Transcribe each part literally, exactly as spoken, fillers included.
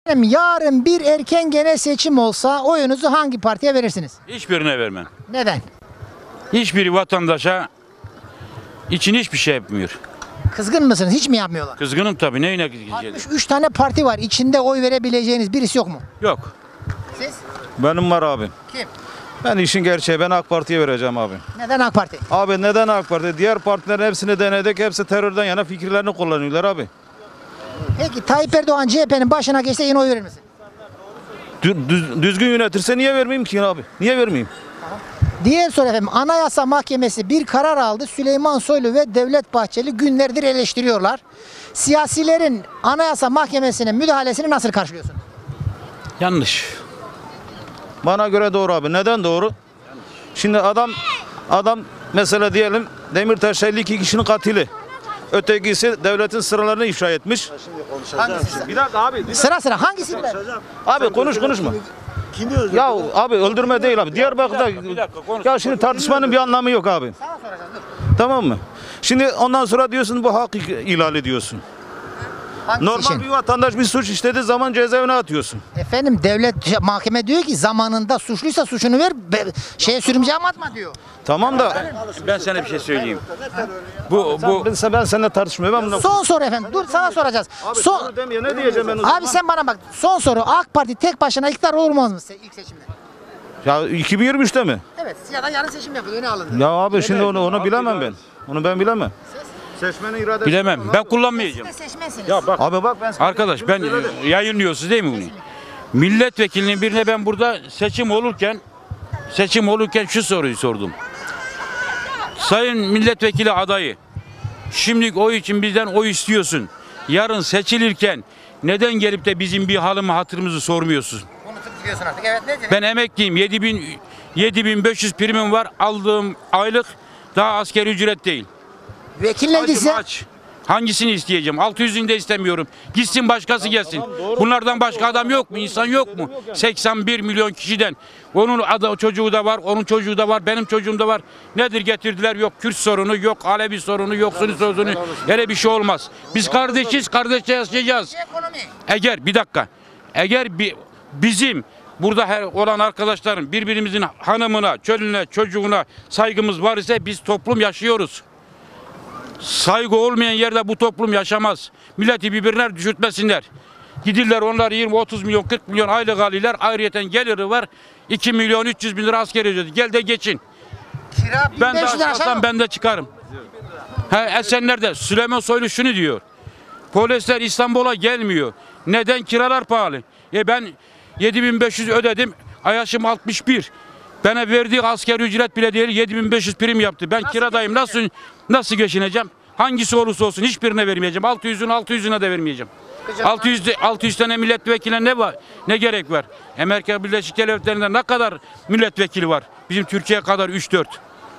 Yarın bir erken genel seçim olsa oyunuzu hangi partiye verirsiniz? Hiçbirine vermem. Neden? Hiçbiri vatandaşa için hiçbir şey yapmıyor. Kızgın mısınız? Hiç mi yapmıyorlar? Kızgınım tabii. Neyine gideceğim? Üç tane parti var. İçinde oy verebileceğiniz birisi yok mu? Yok. Siz? Benim var abi. Kim? Ben işin gerçeği ben AK Parti'ye vereceğim abi. Neden AK Parti? Abi neden AK Parti? Diğer partilerin hepsini denedik. Hepsi terörden yana fikirlerini kullanıyorlar abi. Peki Tayyip Erdoğan C H P'nin başına geçse yine oy verir misin? Dü- düz- düzgün yönetirse niye vermeyeyim ki abi? Niye vermeyeyim? Diğer soru efendim. Anayasa Mahkemesi bir karar aldı. Süleyman Soylu ve Devlet Bahçeli günlerdir eleştiriyorlar. Siyasilerin Anayasa Mahkemesi'ne müdahalesini nasıl karşılıyorsun? Yanlış. Bana göre doğru abi. Neden doğru? Şimdi adam adam mesela diyelim Demirtaş elli iki kişinin katili. Ötekisi devletin sıralarını ifşa etmiş. Hangisi? Bir dakika abi. Sıra sıra hangisi? Abi konuş konuşma. Kimi öldürdü? Ya abi öldürme değil abi. Diyarbakır'da bir dakika, konuş. ya şimdi tartışmanın bir anlamı yok abi. Tamam mı? Şimdi ondan sonra diyorsun bu hak ihlal ediyorsun. Hangisi Normal için? bir vatandaş bir suç işlediği zaman cezaevine atıyorsun. Efendim devlet mahkeme diyor ki zamanında suçluysa suçunu ver, be- şeye sürümcüye atma diyor. Tamam da Ben sana bir şey söyleyeyim. Bu bu ben, ben seninle tartışmıyorum. Ben bundan- Son soru efendim. Dur sana soracağız. Abi, Son, bunu demeye ne diyeceğim ben o zaman? abi sen bana bak. Son soru. AK Parti tek başına iktidar olur mu olmaz mı ilk seçimde? Ya iki bin yirmi üçte mi? Evet. Ya da yarın seçim yapılıyor. Ne alındı? Ya abi şimdi onu onu bilemem ben. Onu ben bilemem. Seçmenin iradesi. bilemem. Ben kullanmayacağım. Siz de seçmensiniz. Ya bak Abi bak ben sana- arkadaş ben yayınlıyorsunuz değil mi bunu? Milletvekilinin birine ben burada seçim olurken seçim olurken şu soruyu sordum. Sayın milletvekili adayı, şimdi oy için bizden oy istiyorsun. Yarın seçilirken neden gelip de bizim bir halımı hatırımızı sormuyorsun? Unutup gidiyorsun artık. Evet nedir? Ben emekliyim. yedi bin beş yüz primim var. Aldığım aylık daha asgari ücret değil. Vekiller Acım ise aç. Hangisini isteyeceğim? altı yüzünü de istemiyorum. Gitsin başkası gelsin. Bunlardan başka adam yok mu? İnsan yok mu? seksen bir milyon kişiden. Onun adı, çocuğu da var, onun çocuğu da var, benim çocuğum da var. Nedir getirdiler? Yok Kürt sorunu, yok Alevi sorunu, yok Sunni sorunu. Öyle bir şey olmaz. Biz kardeşiz, kardeşçe yaşayacağız. ekonomi. Eğer bir dakika. Eğer bir bizim burada her olan arkadaşların birbirimizin hanımına, çölüne, çocuğuna saygımız var ise biz toplum yaşıyoruz. Saygı olmayan yerde bu toplum yaşamaz. Milleti birbirine düşürtmesinler. Gidirler onlar yirmi otuz milyon kırk milyon aylık alırlar. Ayrıyeten geliri var. iki milyon üç yüz bin lira askeri ücreti. Gel de geçin. Kira Ben de bin beş yüz lira aşağı açarsam yok. ben de çıkarım. He, Esenler'de Süleyman Soylu şunu diyor. Polisler İstanbul'a gelmiyor. Neden? Kiralar pahalı. E ben yedi bin beş yüz ödedim. Yaşım altmış bir. Bana verdiği asgari ücret bile değil yedi bin beş yüz prim yaptı. Ben Nasıl kiradayım. Nasıl nasıl geçineceğim? Hangisi olursa olsun hiçbirine vermeyeceğim. altı yüzün altı yüzüne de vermeyeceğim. altı yüz de- altı yüz tane milletvekiline ne var? Ne gerek var? Amerika Birleşik Devletleri'nde ne kadar milletvekili var? Bizim Türkiye kadar üç dört.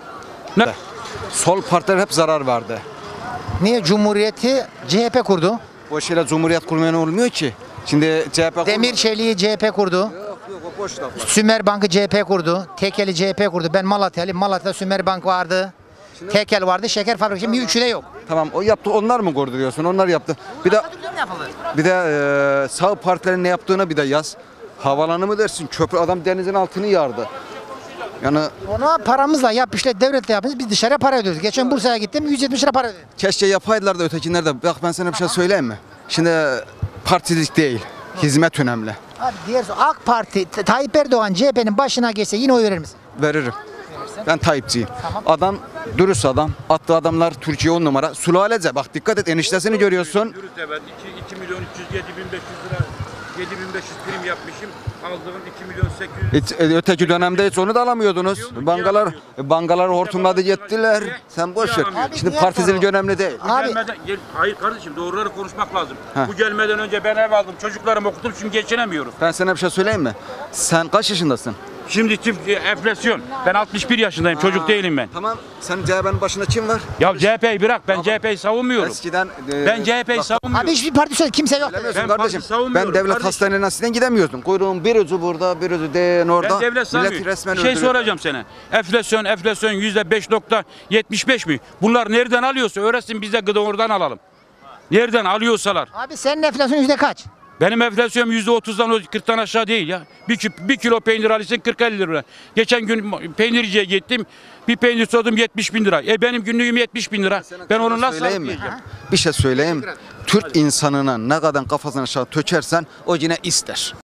Ne? Sol partiler hep zarar verdi. Niye Cumhuriyeti C H P kurdu? O şeyler Cumhuriyet kurmayan olmuyor ki. Şimdi C H P Demir Çelik'i C H P kurdu. Yok yok o boş laf. Sümer Bank'ı C H P kurdu. Tekel'i C H P kurdu. Ben Malatyalıyım. Malatya'da Sümer Bank vardı. Tekel vardı. Şeker fabrikası. Şimdi üçü de yok. Tamam o yaptı onlar mı kurdu diyorsun? Onlar yaptı. Bir de Atatürk'le mi yapıldı? bir de e, sağ partilerin ne yaptığını bir de yaz. Havalanı mı dersin? Köprü adam denizin altını yardı. Yani Ona paramızla yap işte devletle yapınız. Biz dışarıya para ödüyoruz. Geçen Bursa'ya gittim yüz yetmiş lira para ödedim. keşke yapaydılar da ötekiler de. Bak ben sana bir şey söyleyeyim mi? Şimdi partilik değil. Hizmet önemli. Abi diğer soru AK Parti T- Tayyip Erdoğan C H P'nin başına geçse yine oy verir misin? Veririm. Ben Tayyipçiyim. Adam dürüst adam. Attığı adamlar Türkiye on numara. Sulalece bak dikkat et eniştesini görüyorsun. iki milyon üç yüz yedi bin beş yüz lira yedi bin beş yüz prim yapmışım. Aldığım iki milyon sekiz yüz. Hiç, e, öteki dönemde hiç onu da alamıyordunuz. Bankalar bankalar hortumladı yettiler. Sen boş ver. Abi, Şimdi niye particilik sonra? önemli değil. Abi- Gelmeden, gel, hayır kardeşim doğruları konuşmak lazım. Heh. Bu gelmeden önce ben ev aldım. Çocuklarımı okuttum şimdi geçinemiyorum. Ben sana bir şey söyleyeyim mi? Sen kaç yaşındasın? Şimdi çift e, enflasyon. Ben altmış bir yaşındayım. Çocuk değilim ben. Tamam. Senin C H P'nin başında kim var? Ya C H P'yi bırak. Ben C H P'yi savunmuyorum. Eskiden e, Ben C H P'yi bak, savunmuyorum. Abi hiçbir parti söyle kimse yok. bilemiyorsun Ben kardeşim. parti savunmuyorum Ben devlet kardeşim. hastanesinden gidemiyordum. Kuyruğun bir ucu burada, bir ucu de orada. Ben devlet Milleti sanmıyorum. resmen Bir şey öldürüyor. soracağım sana. Enflasyon, enflasyon yüzde beş nokta yetmiş beş mi? Bunlar nereden alıyorsa öğretsin biz de gıda oradan alalım. Nereden alıyorsalar. Abi senin enflasyon yüzde kaç? Benim enflasyonum yüzde otuzdan kırktan aşağı değil ya. Bir, kü- bir kilo peynir alırsın kırk elli lira. Geçen gün peynirciye gittim. Bir peynir sordum yetmiş bin lira. E benim günlüğüm yetmiş bin lira. Ben onu nasıl Söyleyeyim mi? yiyeceğim? Bir şey söyleyeyim. Türk insanına ne kadar kafasını aşağı tökersen o yine ister.